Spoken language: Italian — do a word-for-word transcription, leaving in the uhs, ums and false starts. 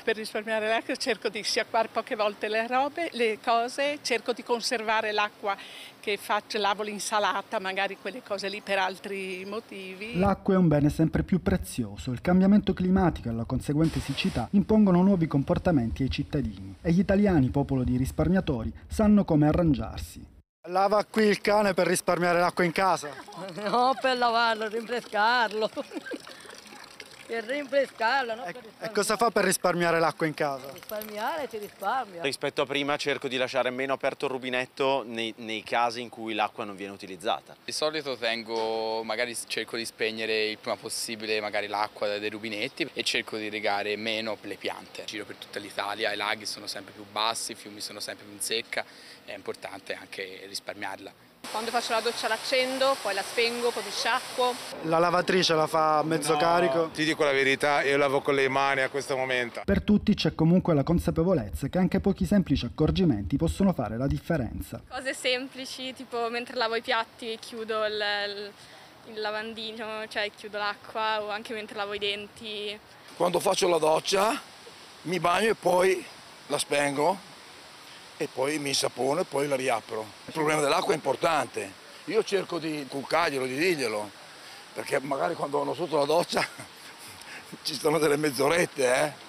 Per risparmiare l'acqua cerco di sciacquare poche volte le robe, le cose, cerco di conservare l'acqua che faccio, lavo l'insalata, magari quelle cose lì per altri motivi. L'acqua è un bene sempre più prezioso, il cambiamento climatico e la conseguente siccità impongono nuovi comportamenti ai cittadini e gli italiani, popolo di risparmiatori, sanno come arrangiarsi. Lava qui il cane per risparmiare l'acqua in casa? No, per lavarlo, rinfrescarlo. Per rinfrescarlo, no? E, Per e cosa fa per risparmiare l'acqua in casa? risparmiare si risparmia. Rispetto a prima cerco di lasciare meno aperto il rubinetto nei, nei casi in cui l'acqua non viene utilizzata. Di solito tengo, magari cerco di spegnere il prima possibile magari l'acqua dai rubinetti e cerco di regare meno le piante. Giro per tutta l'Italia, i laghi sono sempre più bassi, i fiumi sono sempre più in secca, è importante anche risparmiarla. Quando faccio la doccia l'accendo, poi la spengo, poi mi sciacquo. La lavatrice la fa a mezzo no, carico? Ti dico la verità, io lavo con le mani a questo momento. Per tutti c'è comunque la consapevolezza che anche pochi semplici accorgimenti possono fare la differenza. Cose semplici, tipo mentre lavo i piatti chiudo il, il, il lavandino, cioè chiudo l'acqua, o anche mentre lavo i denti. Quando faccio la doccia mi bagno e poi la spengo e poi mi insapono e poi la riapro. Il problema dell'acqua è importante. Io cerco di cuccarglielo, di dirglielo, perché magari quando vanno sotto la doccia ci sono delle mezz'orette, eh.